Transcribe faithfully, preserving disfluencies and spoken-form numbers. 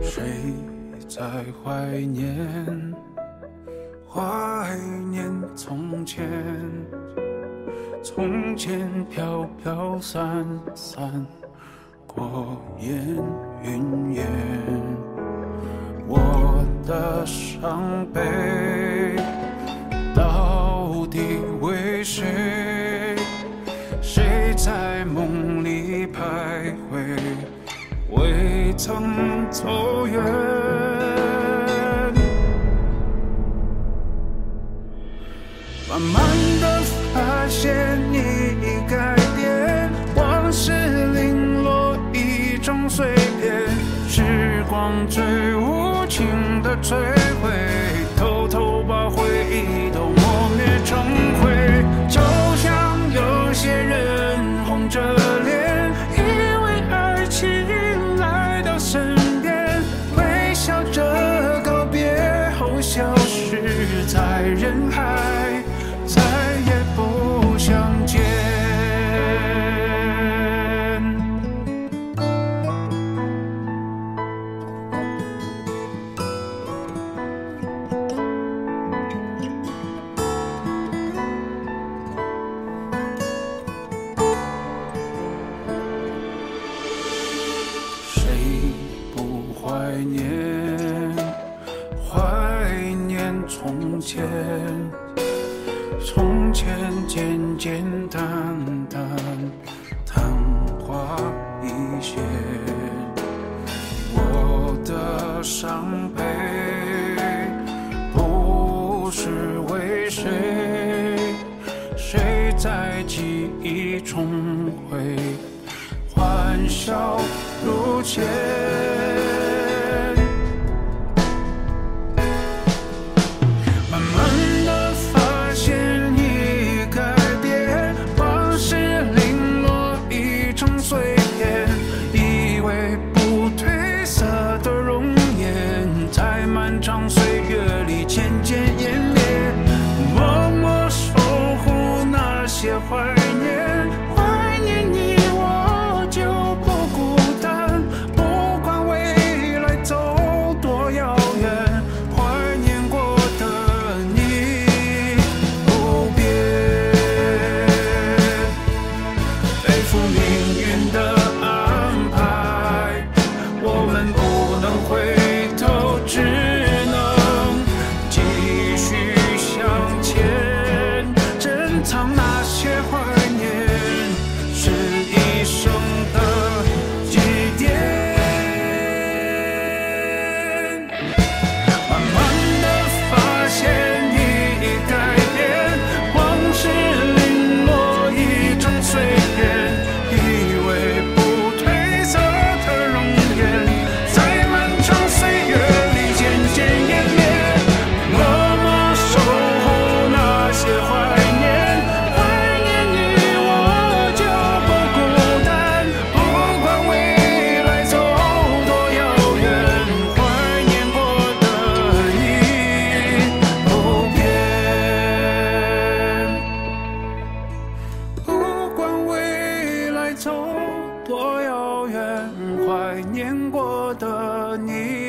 谁在怀念怀念从前？从前飘飘散散过眼云烟，我的伤悲到底为谁？谁在梦里徘徊，未曾走远？慢慢的发现你已改变，往事零落一种碎片，时光最无情的摧毁，偷偷把回忆都磨灭成灰。就像有些人红着脸，以为爱情来到身边，微笑着告别后消失在人海，再也不相见。谁不怀念怀念从前？从前简简单单，昙花一现。我的伤悲不是为谁，谁在记忆重回，欢笑如前。慢慢的发现你已改变，往事零落一成碎片，以为不褪色的容颜，在漫长岁月里渐渐湮灭。默默守护那些怀念，怀念你我就不孤单，不管未来走多遥远，怀念过的你不变。背负命运的安排，我们不能回头，只能继续向前，珍藏那些怀念，是一生的祭奠。慢慢的发现你已改变，往事零落一成碎片，以为不褪色的容颜，在漫长岁月里渐渐湮灭。默默守护那些怀念，怀念你我就不孤单，不管未来走多遥远，怀念过的你不变。不管未来走多遥远，怀念过的你